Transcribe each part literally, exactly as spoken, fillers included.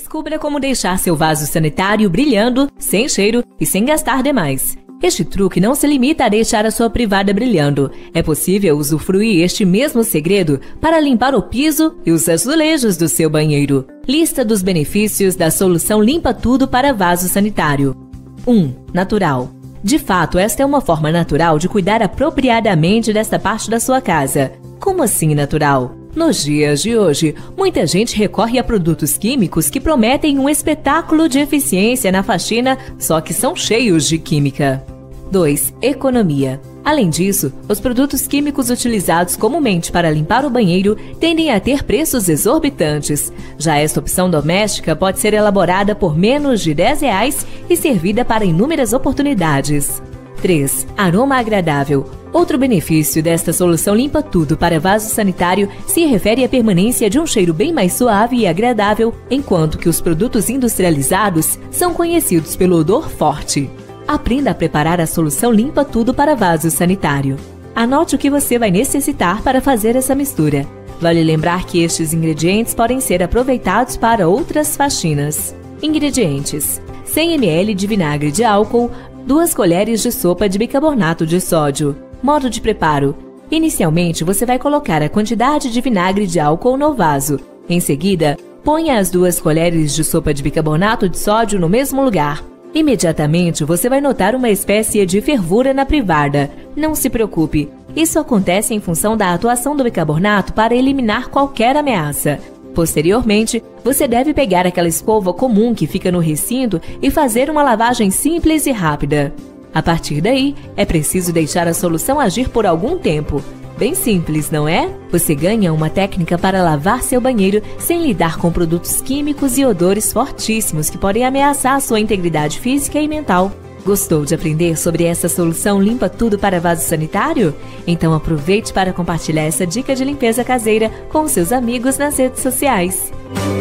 Descubra como deixar seu vaso sanitário brilhando, sem cheiro e sem gastar demais. Este truque não se limita a deixar a sua privada brilhando. É possível usufruir este mesmo segredo para limpar o piso e os azulejos do seu banheiro. Lista dos benefícios da solução Limpa Tudo para vaso sanitário. um. Natural. De fato, esta é uma forma natural de cuidar apropriadamente desta parte da sua casa. Como assim natural? Nos dias de hoje, muita gente recorre a produtos químicos que prometem um espetáculo de eficiência na faxina, só que são cheios de química. dois. Economia. Além disso, os produtos químicos utilizados comumente para limpar o banheiro tendem a ter preços exorbitantes. Já esta opção doméstica pode ser elaborada por menos de dez reais e servida para inúmeras oportunidades. três. Aroma agradável. Outro benefício desta solução Limpa Tudo para vaso sanitário se refere à permanência de um cheiro bem mais suave e agradável, enquanto que os produtos industrializados são conhecidos pelo odor forte. Aprenda a preparar a solução Limpa Tudo para vaso sanitário. Anote o que você vai necessitar para fazer essa mistura. Vale lembrar que estes ingredientes podem ser aproveitados para outras faxinas. Ingredientes: cem mililitros de vinagre de álcool, duas colheres de sopa de bicarbonato de sódio. Modo de preparo: inicialmente você vai colocar a quantidade de vinagre de álcool no vaso. Em seguida, ponha as duas colheres de sopa de bicarbonato de sódio no mesmo lugar. Imediatamente você vai notar uma espécie de fervura na privada. Não se preocupe, isso acontece em função da atuação do bicarbonato para eliminar qualquer ameaça. Posteriormente, você deve pegar aquela escova comum que fica no recinto e fazer uma lavagem simples e rápida. A partir daí, é preciso deixar a solução agir por algum tempo. Bem simples, não é? Você ganha uma técnica para lavar seu banheiro sem lidar com produtos químicos e odores fortíssimos que podem ameaçar a sua integridade física e mental. Gostou de aprender sobre essa solução Limpa Tudo para vaso sanitário? Então aproveite para compartilhar essa dica de limpeza caseira com seus amigos nas redes sociais.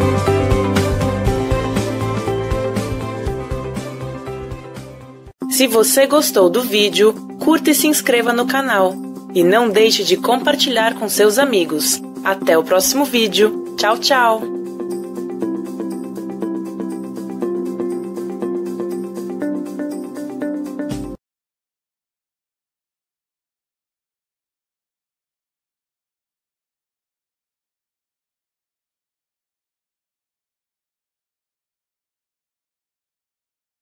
Se você gostou do vídeo, curta e se inscreva no canal. E não deixe de compartilhar com seus amigos. Até o próximo vídeo. Tchau, tchau!